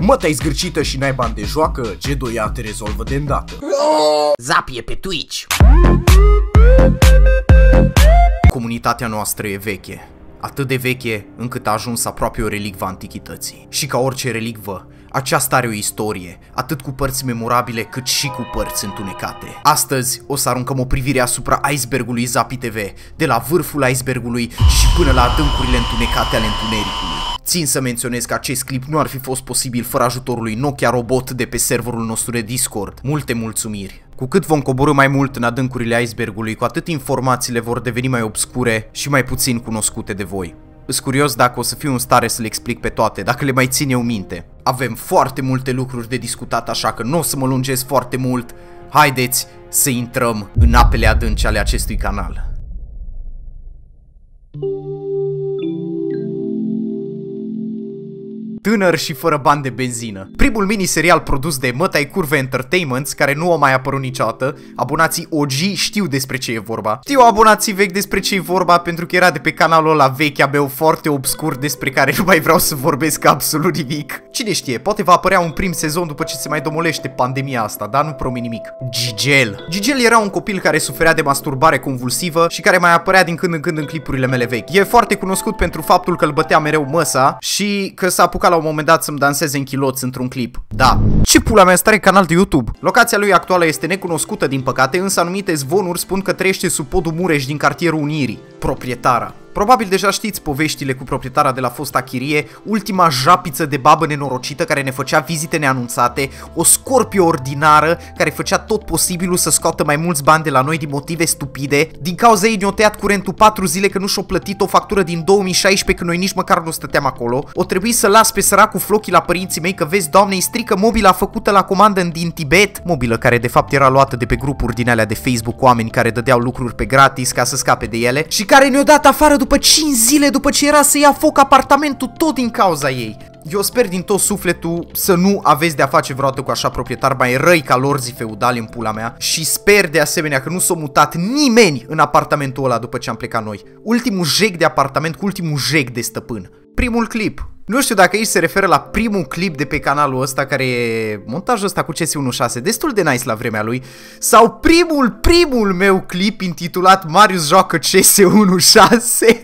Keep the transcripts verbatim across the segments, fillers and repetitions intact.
Mă, te-ai zgârcită și n-ai bani de joacă? G doi A te rezolvă de îndată. Zapie pe Twitch. Comunitatea noastră e veche. Atât de veche încât a ajuns aproape o relicvă a antichității. Și ca orice relicvă, aceasta are o istorie, atât cu părți memorabile cât și cu părți întunecate. Astăzi o să aruncăm o privire asupra icebergului Zapie T V, de la vârful icebergului și până la adâncurile întunecate ale întunericului. Țin să menționez că acest clip nu ar fi fost posibil fără ajutorul lui Nokia Robot de pe serverul nostru de Discord. Multe mulțumiri! Cu cât vom coborî mai mult în adâncurile icebergului, cu atât informațiile vor deveni mai obscure și mai puțin cunoscute de voi. Îs curios dacă o să fiu în stare să le explic pe toate, dacă le mai țin eu minte. Avem foarte multe lucruri de discutat, așa că nu o să mă lungesc foarte mult. Haideți să intrăm în apele adânci ale acestui canal. Tânăr și fără bani de benzină. Primul mini-serial produs de Mătai Curve Entertainment, care nu a mai apărut niciodată. Abonații O G știu despre ce e vorba. Știu abonații vechi despre ce e vorba pentru că era de pe canalul ăla vechi, abia foarte obscur despre care nu mai vreau să vorbesc absolut nimic. Cine știe, poate va apărea un prim sezon după ce se mai domolește pandemia asta, dar nu promit nimic. Gigel. Gigel era un copil care suferea de masturbare convulsivă și care mai apărea din când în când în clipurile mele vechi. E foarte cunoscut pentru faptul că îl bătea mereu măsa și că s-a apucat la un moment dat să-mi danseze în chiloți într-un clip. Da. Ce pula mea, stare canal de YouTube? Locația lui actuală este necunoscută din păcate, însă anumite zvonuri spun că trăiește sub podul Mureș din cartierul Unirii. Proprietara. Probabil deja știți poveștile cu proprietara de la fosta chirie, ultima japiță de babă nenorocită care ne făcea vizite neanunțate, o scorpie ordinară care făcea tot posibilul să scoată mai mulți bani de la noi din motive stupide. Din cauza ei ne-o tăiat curentul patru zile că nu și-o plătit o factură din două mii șaisprezece când noi nici măcar nu stăteam acolo. O trebuie să las pe săracul Flochi la părinții mei că vezi, doamne, îi strică mobila făcută la comandă din Tibet, mobilă care de fapt era luată de pe grupuri din alea de Facebook cu oameni care dădeau lucruri pe gratis ca să scape de ele și care ne-o dat afară după cinci zile după ce era să ia foc apartamentul tot din cauza ei. Eu sper din tot sufletul să nu aveți de-a face vreodată cu așa proprietar mai răi ca lorzii feudali în pula mea și sper de asemenea că nu s-a mutat nimeni în apartamentul ăla după ce am plecat noi. Ultimul jeg de apartament cu ultimul jeg de stăpân. Primul clip. Nu știu dacă aici se referă la primul clip de pe canalul ăsta, care e montajul ăsta cu C S unu șase, destul de nice la vremea lui, sau primul, primul meu clip intitulat Marius joacă C S unu șase.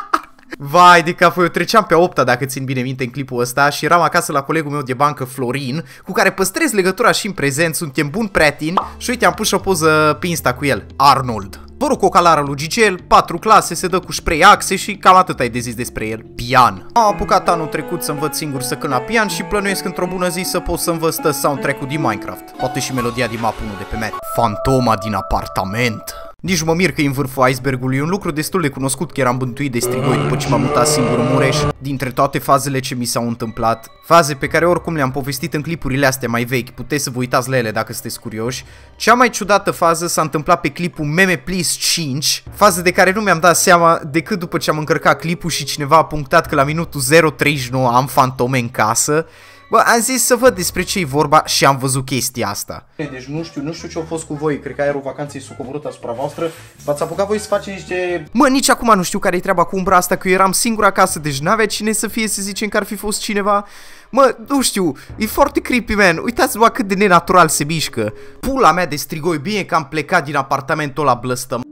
Vai de cap, eu treceam pe opta dacă țin bine minte în clipul ăsta și eram acasă la colegul meu de bancă Florin, cu care păstrez legătura și în prezent, suntem buni prieteni și uite am pus și o poză pe Insta cu el, Arnold. Părul cocalară lui Gigel, patru clase, se dă cu spray axe și cam atât ai de zis despre el. Pian. Am apucat anul trecut să învăț singur să cânt la pian și plănuiesc într-o bună zi să pot să învăț soundtrack-ul din Minecraft. Poate și melodia din map unu de pe Mac. Fantoma din apartament. Nici mă mir că e în vârful icebergului, e un lucru destul de cunoscut că eram bântuit de strigoi după ce m-am mutat singur în Mureș. Dintre toate fazele ce mi s-au întâmplat, faze pe care oricum le-am povestit în clipurile astea mai vechi, puteți să vă uitați la ele dacă sunteți curioși, cea mai ciudată fază s-a întâmplat pe clipul Meme Please cinci, fază de care nu mi-am dat seama decât după ce am încărcat clipul și cineva a punctat că la minutul zero treizeci și nouă am fantome în casă. Bă, am zis să văd despre ce-i vorba și am văzut chestia asta. Deci nu știu, nu știu ce a fost cu voi, cred că aerul vacanței s-a coborât asupra voastră. V-ați apucat voi să faceți niște... Mă, nici acum nu știu care-i treaba cu umbra asta, că eu eram singur acasă, deci n-avea cine să fie, să zicem că ar fi fost cineva. Mă, nu știu, e foarte creepy, man. Uitați-vă cât de nenatural se mișcă. Pula mea de strigoi, bine că am plecat din apartamentul ăla blăstăm.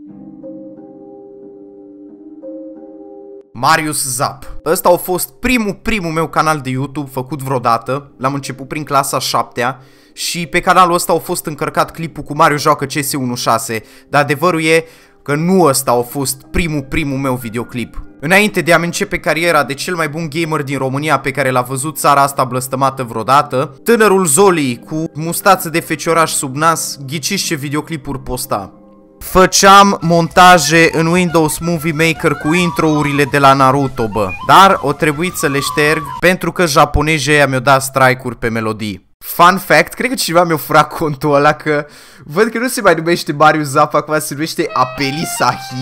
Marius Zap. Ăsta a fost primul, primul meu canal de YouTube făcut vreodată. L-am început prin clasa a șaptea și pe canalul ăsta a fost încărcat clipul cu Marius joacă C S unu șase. Dar adevărul e că nu ăsta a fost primul, primul meu videoclip. Înainte de a-mi începe cariera de cel mai bun gamer din România pe care l-a văzut țara asta blăstămată vreodată, tânărul Zoli cu mustață de fecioraș sub nas, ghiciți ce videoclipuri posta. Făceam montaje în Windows Movie Maker cu intro-urile de la Naruto, bă. Dar o trebuit să le șterg pentru că japonezii ăia mi-au dat strike-uri pe melodii. Fun fact, cred că cineva mi-a furat contul ăla, că văd că nu se mai numește Marius Zap, acum se numește Apeli Sahib.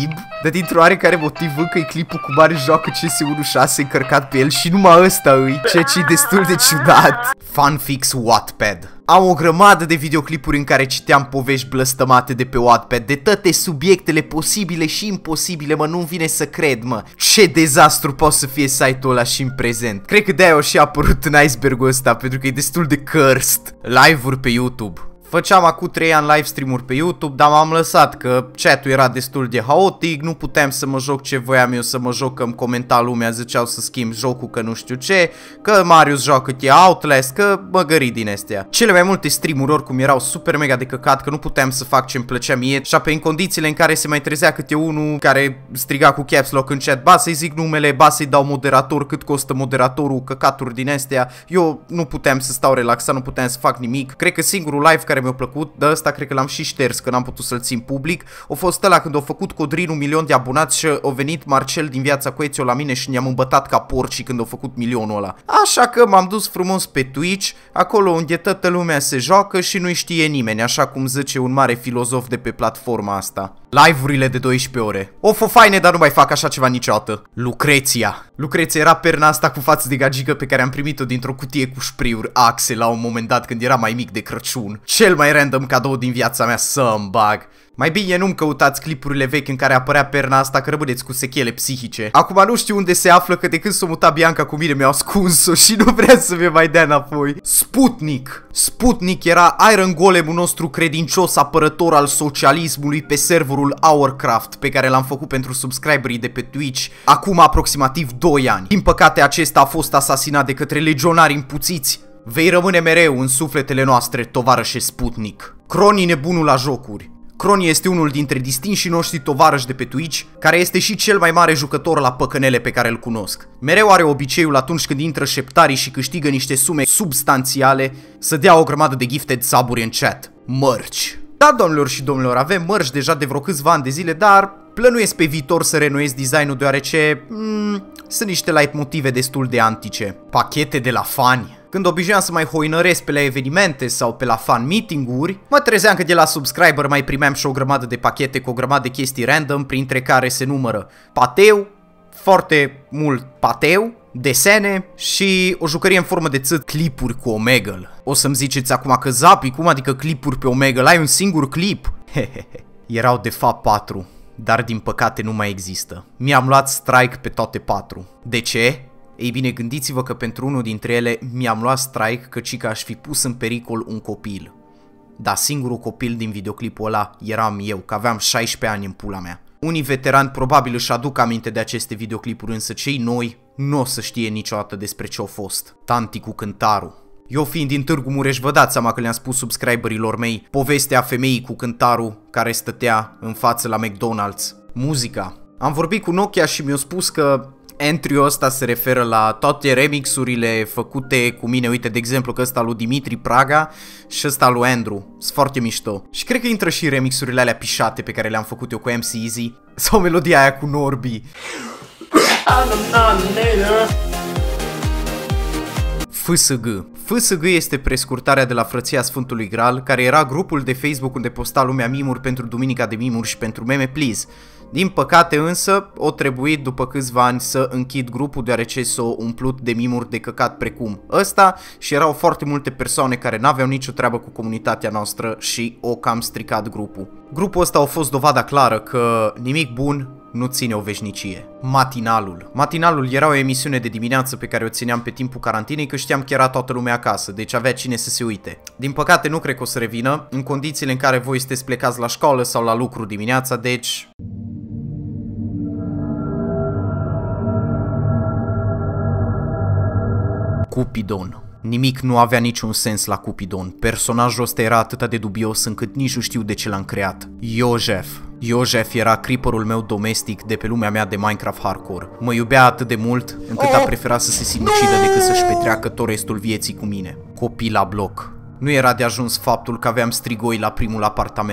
Dar dintr-o oarecare motiv încă e clipul cu Marius joacă C S unu șase încărcat pe el și numai ăsta îi, ceea ce e destul de ciudat. Fanfics Wattpad. Am o grămadă de videoclipuri în care citeam povești blăstămate de pe Wattpad, de toate subiectele posibile și imposibile, mă, nu-mi vine să cred, mă. Ce dezastru poate să fie site-ul ăla și în prezent. Cred că de-aia o și apărut în iceberg-ul ăsta, pentru că e destul de cursed. Live-uri pe YouTube. Făceam acum trei ani live stream-uri pe YouTube, dar m-am lăsat că chat-ul era destul de haotic, nu puteam să mă joc ce voiam eu să mă joc, că îmi comenta lumea, ziceau să schimb jocul, că nu știu ce, că Marius joacă che Outlast, că măgării din astea. Cele mai multe stream-uri oricum erau super mega de căcat, că nu puteam să fac ce-mi plăcea mie, și apoi în condițiile în care se mai trezea câte unul care striga cu caps lock în chat, ba să-i zic numele, ba să-i dau moderator, cât costă moderatorul, căcaturi din astea, eu nu puteam să stau relaxat, nu puteam să fac nimic. Cred că singurul live care mi-a plăcut, de ăsta cred că l-am și șters, că n-am putut să-l țin public, a fost ăla când a făcut Codrin un milion de abonați și a venit Marcel din Viața Coețiu la mine și ne-am îmbătat ca porci când a făcut milionul ăla. Așa că m-am dus frumos pe Twitch, acolo unde toată lumea se joacă și nu știe nimeni, așa cum zice un mare filozof de pe platforma asta. Live-urile de doisprezece ore. O fă faine, dar nu mai fac așa ceva niciodată. Lucreția. Lucreția era perna asta cu față de gagică pe care am primit-o dintr-o cutie cu șpriuri Axe la un moment dat când era mai mic de Crăciun. Cel mai random cadou din viața mea să-mi bag. Mai bine nu-mi căutați clipurile vechi în care apărea perna asta, că rămâneți cu sechele psihice. Acum nu știu unde se află, că de când s-o muta Bianca cu mine mi-au ascuns-o și nu vrea să mi mai dea înapoi. Sputnik. Sputnik era Iron Golemul nostru credincios apărător al socialismului pe serverul Hourcraft, pe care l-am făcut pentru subscriberii de pe Twitch acum aproximativ doi ani. Din păcate acesta a fost asasinat de către legionari împuțiți. Vei rămâne mereu în sufletele noastre, tovarășe Sputnik. Croni nebunul la jocuri. Croni este unul dintre distinșii noștri tovarăși de pe Twitch, care este și cel mai mare jucător la păcănele pe care îl cunosc. Mereu are obiceiul atunci când intră șeptarii și câștigă niște sume substanțiale să dea o grămadă de gifted sub-uri în chat. Mărci. Da, domnilor și domnilor, avem mărci deja de vreo câțiva ani de zile, dar plănuiesc pe viitor să renoiesc designul deoarece mm, sunt niște leitmotive destul de antice. Pachete de la fani. Când obișnuiam să mai hoinăresc pe la evenimente sau pe la fan meeting-uri, mă trezeam că de la subscriber mai primeam și o grămadă de pachete cu o grămadă de chestii random, printre care se numără pateu, foarte mult pateu, desene și o jucărie în formă de țât, clipuri cu Omegle. O să-mi ziceți acum că Zapi, cum adică clipuri pe Omegle? Ai un singur clip? Hehehe. Erau de fapt patru, dar din păcate nu mai există. Mi-am luat strike pe toate patru. De ce? Ei bine, gândiți-vă că pentru unul dintre ele mi-am luat strike căci că aș fi pus în pericol un copil. Dar singurul copil din videoclipul ăla eram eu, că aveam șaisprezece ani în pula mea. Unii veterani probabil își aduc aminte de aceste videoclipuri, însă cei noi nu o să știe niciodată despre ce au fost. Tanti cu cântarul. Eu fiind din Târgu Mureș, vă dați seama că le-am spus subscriberilor mei povestea femeii cu cântarul care stătea în față la McDonald's. Muzica. Am vorbit cu Nokia și mi-a spus că entry-ul ăsta se referă la toate remixurile făcute cu mine, uite de exemplu că ăsta lui Dimitri Praga și ăsta lui Andrew, sunt foarte mișto. Și cred că intră și remixurile alea pișate pe care le-am făcut eu cu M C Easy sau melodia aia cu Norby. F S G. F S G este prescurtarea de la Frăția Sfântului Graal, care era grupul de Facebook unde posta lumea mimuri pentru Duminica de Mimuri și pentru Meme Please. Din păcate însă, o trebuit după câțiva ani să închid grupul deoarece s-o umplut de mimuri de căcat precum ăsta și erau foarte multe persoane care n-aveau nicio treabă cu comunitatea noastră și o cam stricat grupul. Grupul ăsta a fost dovada clară că nimic bun nu ține o veșnicie. Matinalul. Matinalul era o emisiune de dimineață pe care o țineam pe timpul carantinei, că știam că era toată lumea acasă, deci avea cine să se uite. Din păcate nu cred că o să revină, în condițiile în care voi sunteți plecați la școală sau la lucru dimineața, deci... Cupidon. Nimic nu avea niciun sens la Cupidon. Personajul ăsta era atât de dubios încât nici nu știu de ce l-am creat. Iojef. Iojef era creeperul meu domestic de pe lumea mea de Minecraft Hardcore. Mă iubea atât de mult încât a preferat să se sinucidă decât să-și petreacă tot restul vieții cu mine. Copii la bloc. Nu era de ajuns faptul că aveam strigoi la primul apartament.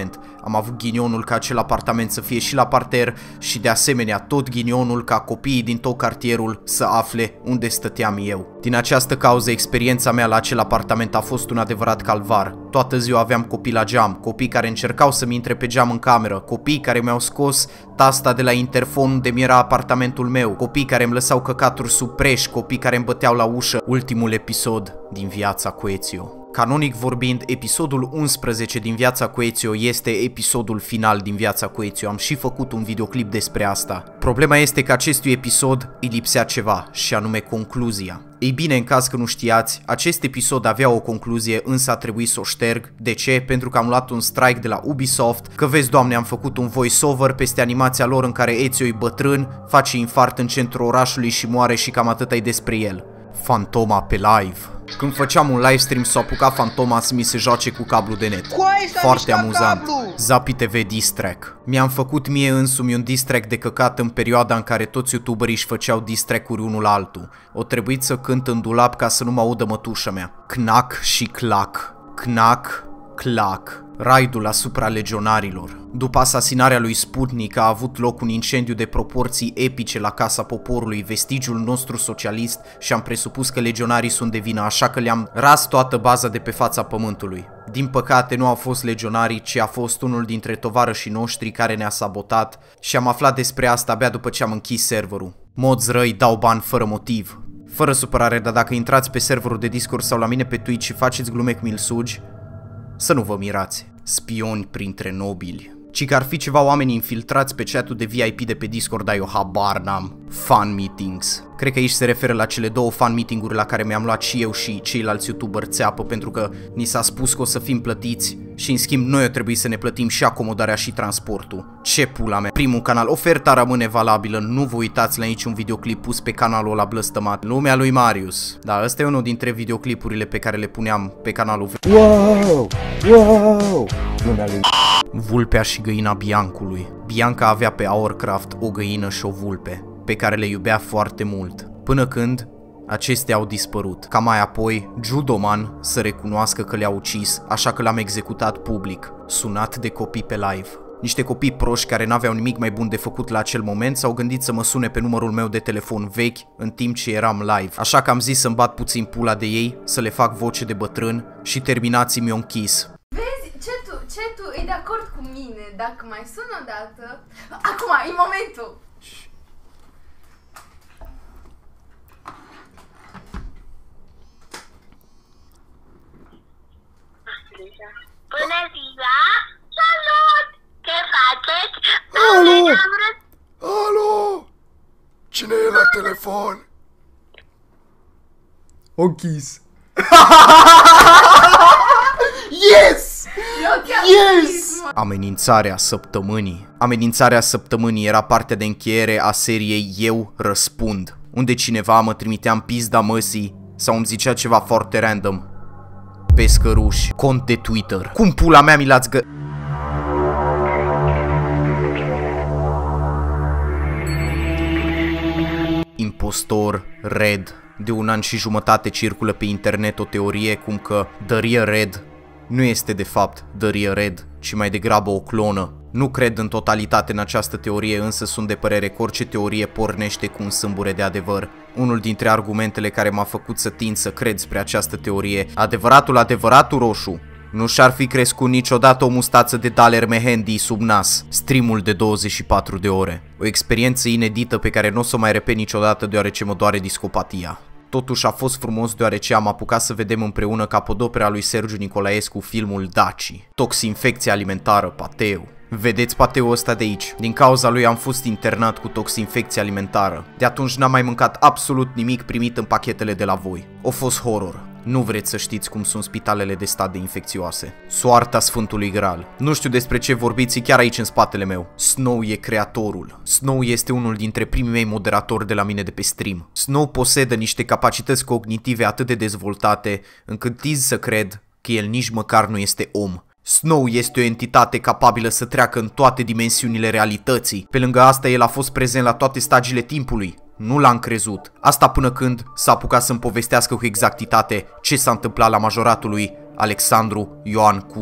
Am avut ghinionul ca acel apartament să fie și la parter și de asemenea tot ghinionul ca copiii din tot cartierul să afle unde stăteam eu. Din această cauză, experiența mea la acel apartament a fost un adevărat calvar. Toată ziua aveam copii la geam, copii care încercau să-mi intre pe geam în cameră, copii care mi-au scos tasta de la interfon unde mi era apartamentul meu, copii care îmi lăsau căcaturi sub preș, copii care îmi băteau la ușă. Ultimul episod din viața cu Ezio. Canonic vorbind, episodul unsprezece din Viața cu Ezio este episodul final din Viața cu Ezio. Am și făcut un videoclip despre asta. Problema este că acestui episod îi lipsea ceva, și anume concluzia. Ei bine, în caz că nu știați, acest episod avea o concluzie, însă a trebuit să o șterg. De ce? Pentru că am luat un strike de la Ubisoft, că vezi, Doamne, am făcut un voice-over peste animația lor în care Ezio e bătrân, face infart în centrul orașului și moare și cam atât ai despre el. Fantoma pe live. Când făceam un livestream s-a apucat Fantoma să mi se joace cu cablu de net. Foarte amuzant. Zapi T V diss track. Mi-am făcut mie însumi un diss track de căcat în perioada în care toți youtuberii își făceau diss track-uri unul la altul. O trebuit să cânt în dulap ca să nu mă audă mătușa mea. Knack și clac. Knack, clac. Raidul asupra legionarilor. După asasinarea lui Sputnik a avut loc un incendiu de proporții epice la Casa Poporului, vestigiul nostru socialist, și am presupus că legionarii sunt de vină, așa că le-am ras toată baza de pe fața pământului. Din păcate nu au fost legionarii, ci a fost unul dintre tovarășii noștri care ne-a sabotat și am aflat despre asta abia după ce am închis serverul. Mods răi dau bani fără motiv. Fără supărare, dar dacă intrați pe serverul de Discord sau la mine pe Twitch și faceți glume cu mi-l sugi, să nu vă mirați. Spioni printre nobili. Ci că ar fi ceva oameni infiltrați pe chat-ul de V I P de pe Discord, dar eu habar n-am. Fan meetings. Cred că aici se referă la cele două fan meeting-uri la care mi-am luat și eu și ceilalți youtuberi țeapă, pentru că ni s-a spus că o să fim plătiți și în schimb noi o trebuie să ne plătim și acomodarea și transportul. Ce pula mea. Primul canal. Oferta rămâne valabilă. Nu vă uitați la niciun videoclip pus pe canalul ăla blăstămat. Lumea lui Marius. Da, ăsta e unul dintre videoclipurile pe care le puneam pe canalul. Wow! Wow! Lumea lui Vulpea și găina Biancului. Bianca avea pe Hourcraft o găină și o vulpe, pe care le iubea foarte mult, până când acestea au dispărut, ca mai apoi Judoman să recunoască că le-a ucis, așa că l-am executat public, sunat de copii pe live. Niște copii proști care n-aveau nimic mai bun de făcut la acel moment s-au gândit să mă sune pe numărul meu de telefon vechi în timp ce eram live, așa că am zis să-mi bat puțin pula de ei, să le fac voce de bătrân și terminați-mi o închis. Cetul e de acord cu mine, dacă mai sun o dată... Acum, e momentul! Bună ziua! Salut! Ce faceți? Alo! Alo! Cine e la telefon? O închis. Yes! Yes! Amenințarea săptămânii. Amenințarea săptămânii era partea de încheiere a seriei Eu Răspund, unde cineva mă trimitea în pizda măsii sau îmi zicea ceva foarte random. Pescăruși, cont de Twitter. Cum pula mea mi l-ați gă... Impostor Red. De un an și jumătate circulă pe internet o teorie cum că Daria Red nu este de fapt Daria Red, ci mai degrabă o clonă. Nu cred în totalitate în această teorie, însă sunt de părere că orice teorie pornește cu un sâmbure de adevăr. Unul dintre argumentele care m-a făcut să tind să cred spre această teorie, adevăratul adevăratul roșu, nu și-ar fi crescut niciodată o mustață de Daler Mehendi sub nas. Streamul de douăzeci și patru de ore. O experiență inedită pe care nu o să o mai repet niciodată deoarece mă doare discopatia. Totuși a fost frumos deoarece am apucat să vedem împreună capodopera lui Sergiu Nicolaescu filmul Daci. Toxinfecție alimentară, pateu. Vedeți pateul ăsta de aici? Din cauza lui am fost internat cu toxinfecție alimentară. De atunci n-am mai mâncat absolut nimic primit în pachetele de la voi. O fost horror. Nu vreți să știți cum sunt spitalele de stat de infecțioase. Soarta Sfântului Graal. Nu știu despre ce vorbiți, chiar aici în spatele meu. Snow e creatorul. Snow este unul dintre primii mei moderatori de la mine de pe stream. Snow posedă niște capacități cognitive atât de dezvoltate, încât tiz să cred că el nici măcar nu este om. Snow este o entitate capabilă să treacă în toate dimensiunile realității. Pe lângă asta, el a fost prezent la toate stagiile timpului. Nu l-am crezut. Asta până când s-a apucat să-mi povestească cu exactitate ce s-a întâmplat la majoratul lui Alexandru Ioan Cuza.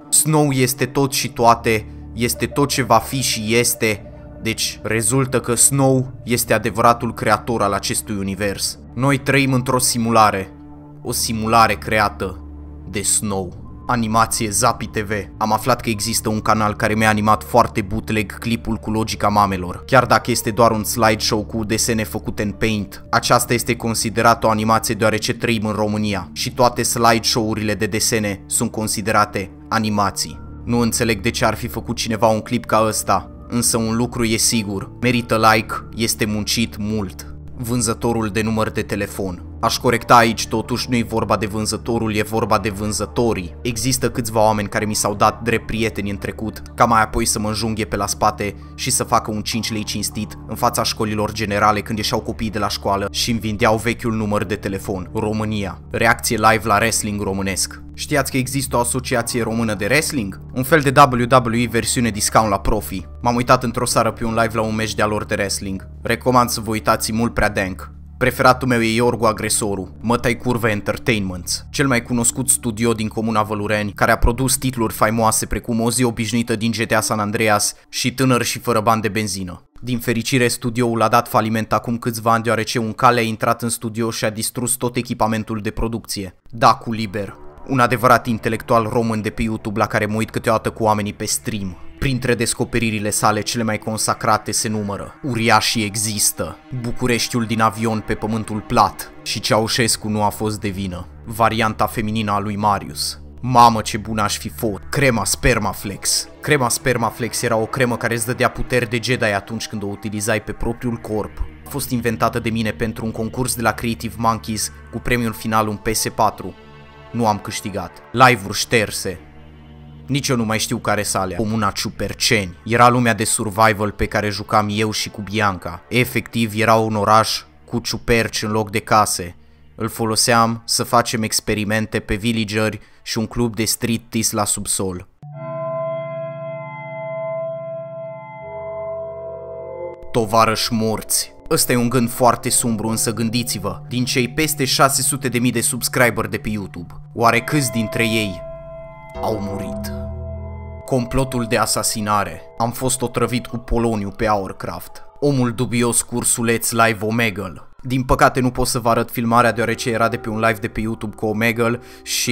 Snow este tot și toate, este tot ce va fi și este, deci rezultă că Snow este adevăratul creator al acestui univers. Noi trăim într-o simulare, o simulare creată de Snow. Animație Zapi T V. Am aflat că există un canal care mi-a animat foarte bootleg clipul cu logica mamelor. Chiar dacă este doar un slideshow cu desene făcute în Paint, aceasta este considerată o animație deoarece trăim în România și toate slideshow-urile de desene sunt considerate animații. Nu înțeleg de ce ar fi făcut cineva un clip ca ăsta, însă un lucru e sigur, merită like, este muncit mult. Vânzătorul de număr de telefon. Aș corecta aici, totuși nu e vorba de vânzătorul, e vorba de vânzătorii. Există câțiva oameni care mi s-au dat drept prieteni în trecut, ca mai apoi să mă înjunghe pe la spate și să facă un cinci lei cinstit în fața școlilor generale când ieșeau copiii de la școală și îmi vindeau vechiul număr de telefon. România. Reacție live la wrestling românesc. Știați că există o asociație română de wrestling? Un fel de W W E versiune discount la profi. M-am uitat într-o seară pe un live la un meci de-a lor de wrestling. Recomand să vă uitați, mult prea dank. Preferatul meu e Iorgu Agresorul, Mătai Curve Entertainments, cel mai cunoscut studio din comuna Vălureni, care a produs titluri faimoase precum O zi obișnuită din G T A San Andreas și Tânăr și fără bani de benzină. Din fericire, studioul a dat faliment acum câțiva ani deoarece un cale a intrat în studio și a distrus tot echipamentul de producție. Dacu Liber, un adevărat intelectual român de pe YouTube la care mă uit câteodată cu oamenii pe stream. Printre descoperirile sale cele mai consacrate se numără Uriașii există, Bucureștiul din avion pe pământul plat și Ceaușescu nu a fost de vină, varianta feminină a lui Marius. Mamă, ce bun aș fi fost! Crema Spermaflex. Crema Spermaflex era o cremă care îți dădea puteri de Jedi atunci când o utilizai pe propriul corp. A fost inventată de mine pentru un concurs de la Creative Monkeys cu premiul final un P S patru. Nu am câștigat. Live-uri șterse. Nici eu nu mai știu care s-alea. Comuna Ciuperceni. Era lumea de survival pe care jucam eu și cu Bianca. Efectiv, era un oraș cu ciuperci în loc de case. Îl foloseam să facem experimente pe villageri și un club de striptease la subsol. Tovarăși morți. Ăsta e un gând foarte sumbru, însă gândiți-vă, din cei peste șase sute de mii de subscriberi de pe YouTube, oare câți dintre ei au murit? Complotul de asasinare. Am fost otrăvit cu poloniu pe Hourcraft. Omul dubios cu ursuleț live Omegle. Din păcate nu pot să vă arăt filmarea deoarece era de pe un live de pe YouTube cu Omegle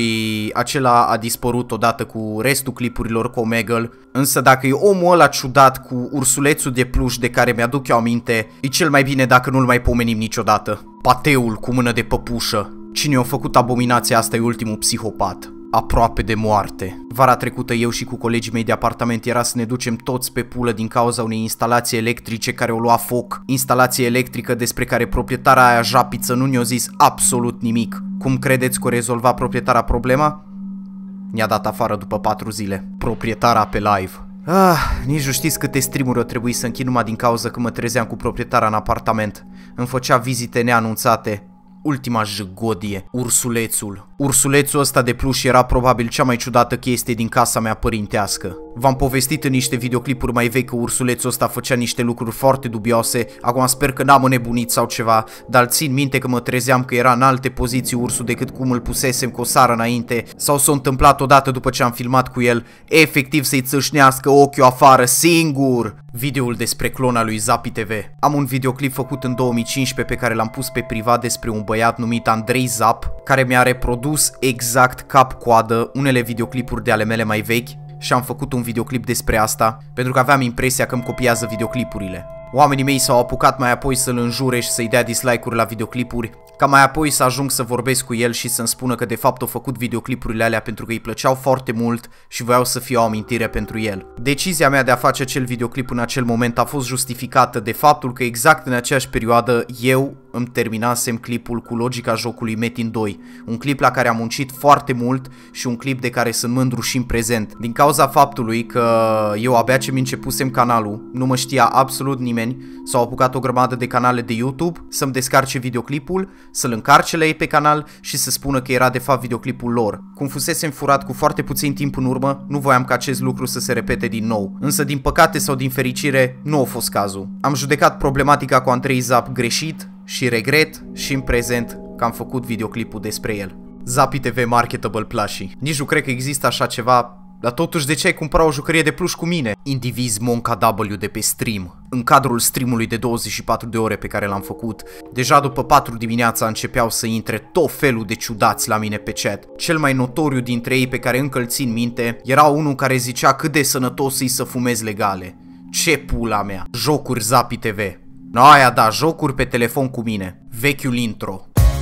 și acela a dispărut odată cu restul clipurilor cu Omegle. Însă dacă e omul ăla ciudat cu ursulețul de pluș de care mi-aduc eu aminte, e cel mai bine dacă nu-l mai pomenim niciodată. Pateul cu mână de păpușă. Cine a făcut abominația asta e ultimul psihopat. Aproape de moarte. Vara trecută eu și cu colegii mei de apartament era să ne ducem toți pe pulă din cauza unei instalații electrice care o lua foc. Instalație electrică despre care proprietara aia japiță nu ne-a zis absolut nimic. Cum credeți că o rezolva proprietara problema? Ne-a dat afară după patru zile. Proprietara pe live. Ah, nici nu știți câte streamuri o trebuie să închid numai din cauza că mă trezeam cu proprietara în apartament. Îmi făcea vizite neanunțate. Ultima jăgodie, ursulețul. Ursulețul ăsta de pluș era probabil cea mai ciudată chestie din casa mea părintească. V-am povestit în niște videoclipuri mai vechi că ursulețul ăsta făcea niște lucruri foarte dubioase. Acum sper că n-am înnebunit sau ceva, dar țin minte că mă trezeam că era în alte poziții ursul decât cum îl pusesem cu o sară înainte. Sau s-a întâmplat odată după ce am filmat cu el, efectiv să-i țâșnească ochiul afară singur. Videoul despre clona lui Zapi T V. Am un videoclip făcut în două mii cincisprezece pe care l-am pus pe privat despre un băiat numit Andrei Zap, care mi-a reprodus exact cap-coadă unele videoclipuri de ale mele mai vechi și am făcut un videoclip despre asta, pentru că aveam impresia că îmi copiază videoclipurile. Oamenii mei s-au apucat mai apoi să-l înjure și să-i dea dislike-uri la videoclipuri, ca mai apoi să ajung să vorbesc cu el și să-mi spună că de fapt au făcut videoclipurile alea pentru că îi plăceau foarte mult și voiau să fie o amintire pentru el. Decizia mea de a face acel videoclip în acel moment a fost justificată de faptul că exact în aceeași perioadă eu îmi terminasem clipul cu logica jocului Metin doi, un clip la care am muncit foarte mult și un clip de care sunt mândru și în prezent. Din cauza faptului că eu abia ce mi începusem canalul, nu mă știa absolut nimeni, s-au apucat o grămadă de canale de YouTube să-mi descarce videoclipul, să-l încarce la ei pe canal și să spună că era de fapt videoclipul lor. Cum fusesem furat cu foarte puțin timp în urmă, nu voiam ca acest lucru să se repete din nou. Însă din păcate sau din fericire, nu a fost cazul. Am judecat problematica cu Andrei Zap greșit și regret și în prezent că am făcut videoclipul despre el. Zapi T V Marketable Plushie. Nici nu cred că există așa ceva Dar totuși de ce ai cumpărat o jucărie de pluș cu mine? Indiviz Monca W de pe stream. În cadrul streamului de douăzeci și patru de ore pe care l-am făcut, deja după patru dimineața începeau să intre tot felul de ciudați la mine pe chat. Cel mai notoriu dintre ei pe care încă îl țin minte era unul care zicea cât de sănătos e să fumezi legale. Ce pula mea! Jocuri Zapi T V. No, aia da, jocuri pe telefon cu mine. Vechiul intro.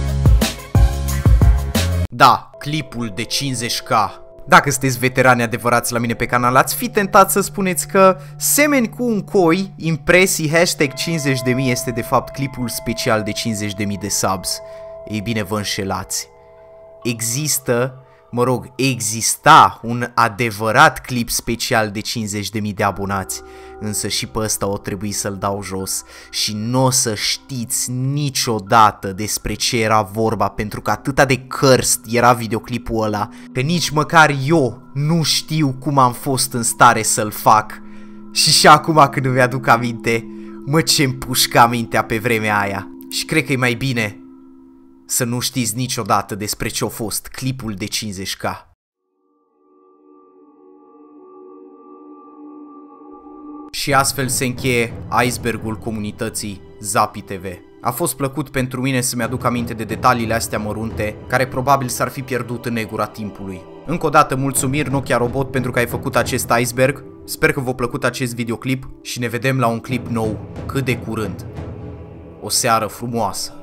Da, clipul de cincizeci K. Dacă sunteți veterani adevărați la mine pe canal, ați fi tentat să spuneți că semeni cu un coi, impresii, hashtag cincizeci de mii este de fapt clipul special de cincizeci de mii de subs. Ei bine, vă înșelați. Există, mă rog, exista un adevărat clip special de cincizeci de mii de abonați, însă și pe ăsta o trebuie să-l dau jos și nu o să știți niciodată despre ce era vorba, pentru că atâta de cărst era videoclipul ăla, că nici măcar eu nu știu cum am fost în stare să-l fac. Și și acum când îmi aduc aminte, mă ce-mi pușca mintea pe vremea aia. Și cred că e mai bine să nu știți niciodată despre ce a fost clipul de cincizeci K. Și astfel se încheie icebergul comunității Zapi T V. A fost plăcut pentru mine să-mi aduc aminte de detaliile astea mărunte, care probabil s-ar fi pierdut în negura timpului. Încă o dată mulțumiri Nokia Robot pentru că ai făcut acest iceberg. Sper că v-a plăcut acest videoclip și ne vedem la un clip nou cât de curând. O seară frumoasă!